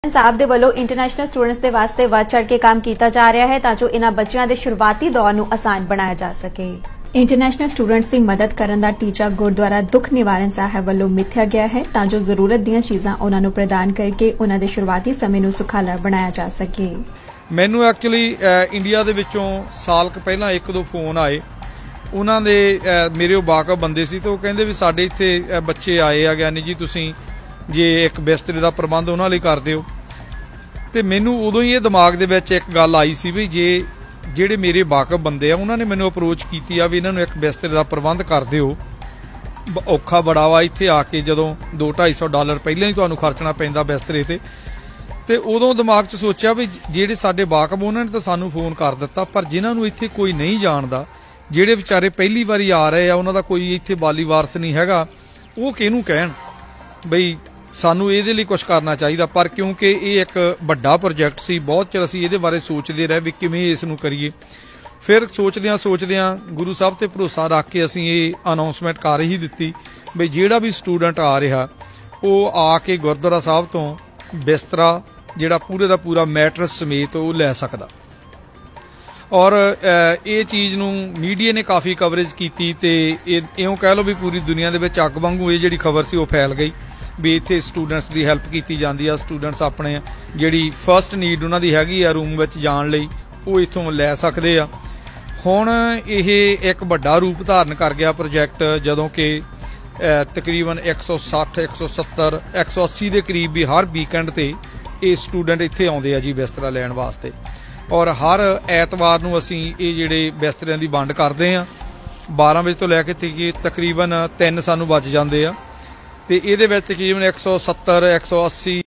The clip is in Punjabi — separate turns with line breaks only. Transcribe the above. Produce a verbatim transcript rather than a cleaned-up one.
साहब ਦੇ ਵੱਲੋਂ ਇੰਟਰਨੈਸ਼ਨਲ ਸਟੂਡੈਂਟਸ ਦੇ ਵਾਸਤੇ ਵੱਧ ਚੜ੍ਹ ਕੇ ਕੰਮ ਕੀਤਾ ਜਾ ਰਿਹਾ ਹੈ ਤਾਂ ਜੋ ਇਹਨਾਂ ਬੱਚਿਆਂ ਦੇ ਸ਼ੁਰੂਆਤੀ ਦੌਰ ਨੂੰ ਆਸਾਨ ਬਣਾਇਆ ਜਾ ਸਕੇ। ਇੰਟਰਨੈਸ਼ਨਲ ਸਟੂਡੈਂਟਸ ਦੀ ਮਦਦ ਕਰਨ ਦਾ ਟੀਚਾ ਗੁਰਦੁਆਰਾ ਦੁੱਖ ਨਿਵਾਰਨ ਸਾਹਿਬ ਵੱਲੋਂ ਮਿੱਥਿਆ ਗਿਆ ਹੈ ਤਾਂ ਜੋ ਜ਼ਰੂਰਤ ਦੀਆਂ ਚੀਜ਼ਾਂ ਉਹਨਾਂ ਨੂੰ ਪ੍ਰਦਾਨ ਕਰਕੇ ਉਹਨਾਂ ਦੇ ਸ਼ੁਰੂਆਤੀ ਸਮੇਂ ਨੂੰ ਸੁਖਾਲਾ ਬਣਾਇਆ ਜਾ ਸਕੇ।
ਮੈਨੂੰ ਐਕਚੁਅਲੀ ਇੰਡੀਆ ਦੇ ਵਿੱਚੋਂ ਸਾਲ ਕੁ ਪਹਿਲਾਂ ਇੱਕ ਦੋ ਫੋਨ ਆਏ, ਉਹਨਾਂ ਦੇ ਮੇਰੇ ਉਹ ਵਾਕਫ ਬੰਦੇ ਸੀ ਤਾਂ ਉਹ ਕਹਿੰਦੇ ਵੀ ਸਾਡੇ ਇੱਥੇ ਬੱਚੇ ਆਏ ਆ ਗਿਆਨੀ ਜੀ, ਤੁਸੀਂ ਜੇ ਇੱਕ ਬਿਸਤਰੇ ਦਾ ਪ੍ਰਬੰਧ ਉਹਨਾਂ ਲਈ ਕਰ ਦਿਓ। ਤੇ ਮੈਨੂੰ ਉਦੋਂ ਹੀ ਇਹ ਦਿਮਾਗ ਦੇ ਵਿੱਚ ਇੱਕ ਗੱਲ ਆਈ ਸੀ ਵੀ ਜੇ ਜਿਹੜੇ ਮੇਰੇ ਵਾਕਫ ਬੰਦੇ ਆ ਉਹਨਾਂ ਨੇ ਮੈਨੂੰ ਅਪਰੋਚ ਕੀਤੀ ਆ ਵੀ ਇਹਨਾਂ ਨੂੰ ਇੱਕ ਬਿਸਤਰੇ ਦਾ ਪ੍ਰਬੰਧ ਕਰ ਦਿਓ, ਔਖਾ ਬੜਾ ਵਾ ਇੱਥੇ ਆ ਕੇ ਜਦੋਂ ਦੋ ਢਾਈ ਸੌ ਡਾਲਰ ਪਹਿਲਾਂ ਹੀ ਤੁਹਾਨੂੰ ਖਰਚਣਾ ਪੈਂਦਾ ਬਿਸਤਰੇ ਤੇ। ਤੇ ਉਦੋਂ ਦਿਮਾਗ 'ਚ ਸੋਚਿਆ ਵੀ ਜਿਹੜੇ ਸਾਡੇ ਵਾਕਫ ਉਹਨਾਂ ਨੇ ਤਾਂ ਸਾਨੂੰ ਫੋਨ ਕਰ ਦਿੱਤਾ, ਪਰ ਜਿਨ੍ਹਾਂ ਨੂੰ ਇੱਥੇ ਕੋਈ ਨਹੀਂ ਜਾਣਦਾ, ਜਿਹੜੇ ਵਿਚਾਰੇ ਪਹਿਲੀ ਵਾਰੀ ਆ ਰਹੇ ਆ, ਉਹਨਾਂ ਦਾ ਕੋਈ ਇੱਥੇ ਬਾਲੀ ਵਾਰਸ ਨਹੀਂ ਹੈਗਾ, ਉਹ ਕਿਹਨੂੰ ਕਹਿਣ ਬਈ ਸਾਨੂੰ ਇਹਦੇ ਲਈ ਕੁਝ ਕਰਨਾ ਚਾਹੀਦਾ। ਪਰ ਕਿਉਂਕਿ ਇਹ ਇੱਕ ਵੱਡਾ ਪ੍ਰੋਜੈਕਟ ਸੀ, ਬਹੁਤ ਚਿਰ ਅਸੀਂ ਇਹਦੇ ਬਾਰੇ ਸੋਚਦੇ ਰਹੇ ਵੀ ਕਿਵੇਂ ਇਸ ਨੂੰ ਕਰੀਏ। ਫਿਰ ਸੋਚਦਿਆਂ ਸੋਚਦਿਆਂ ਗੁਰੂ ਸਾਹਿਬ ਤੇ ਭਰੋਸਾ ਰੱਖ ਕੇ ਅਸੀਂ ਇਹ ਅਨਾਉਂਸਮੈਂਟ ਕਰ ਹੀ ਦਿੱਤੀ ਵੀ ਜਿਹੜਾ ਵੀ ਸਟੂਡੈਂਟ ਆ ਰਿਹਾ ਉਹ ਆ ਕੇ ਗੁਰਦੁਆਰਾ ਸਾਹਿਬ ਤੋਂ ਬਿਸਤਰਾ ਜਿਹੜਾ ਪੂਰੇ ਦਾ ਪੂਰਾ ਮੈਟਰਸ ਸਮੇਤ ਉਹ ਲੈ ਸਕਦਾ। ਔਰ ਇਹ ਚੀਜ਼ ਨੂੰ ਮੀਡੀਆ ਨੇ ਕਾਫੀ ਕਵਰੇਜ ਕੀਤੀ ਤੇ ਇਹ ਇਉਂ ਕਹਿ ਲਓ ਵੀ ਪੂਰੀ ਦੁਨੀਆ ਦੇ ਵਿੱਚ ਅੱਗ ਵਾਂਗੂ ਇਹ ਜਿਹੜੀ ਖਬਰ ਸੀ ਉਹ ਫੈਲ ਗਈ ਵੀ ਇੱਥੇ ਸਟੂਡੈਂਟਸ ਦੀ ਹੈਲਪ ਕੀਤੀ ਜਾਂਦੀ ਆ। ਸਟੂਡੈਂਟਸ ਆਪਣੇ ਜਿਹੜੀ ਫਸਟ ਨੀਡ ਉਹਨਾਂ ਦੀ ਹੈਗੀ ਆ ਰੂਮ ਵਿੱਚ ਜਾਣ ਲਈ, ਉਹ ਇੱਥੋਂ ਲੈ ਸਕਦੇ ਆ। ਹੁਣ ਇਹ ਇੱਕ ਵੱਡਾ ਰੂਪ ਧਾਰਨ ਕਰ ਗਿਆ ਪ੍ਰੋਜੈਕਟ, ਜਦੋਂ ਕਿ ਤਕਰੀਬਨ ਇੱਕ ਸੌ ਸੱਠ ਇੱਕ ਸੌ ਸੱਤਰ ਇੱਕ ਸੌ ਅੱਸੀ ਦੇ ਕਰੀਬ ਵੀ ਹਰ ਵੀਕਐਂਡ ਤੇ ਇਹ ਸਟੂਡੈਂਟ ਇੱਥੇ ਆਉਂਦੇ ਆ ਜੀ ਬਿਸਤਰਾ ਲੈਣ ਵਾਸਤੇ। ਔਰ ਹਰ ਐਤਵਾਰ ਨੂੰ ਅਸੀਂ ਇਹ ਜਿਹੜੇ ਬਿਸਤਰਿਆਂ ਦੀ ਵੰਡ ਕਰਦੇ ਆ, ਬਾਰਾਂ ਵਜੇ ਤੋਂ ਲੈ ਕੇ ਤਕਰੀਬਨ ਤਿੰਨ ਸਾਨੂੰ ਵੱਜ ਜਾਂਦੇ ਆ। ਤੇ ਇਹਦੇ ਵਿੱਚ ਤਕਰੀਬਨ ਇੱਕ ਸੌ ਸੱਤਰ ਇੱਕ ਸੌ ਅੱਸੀ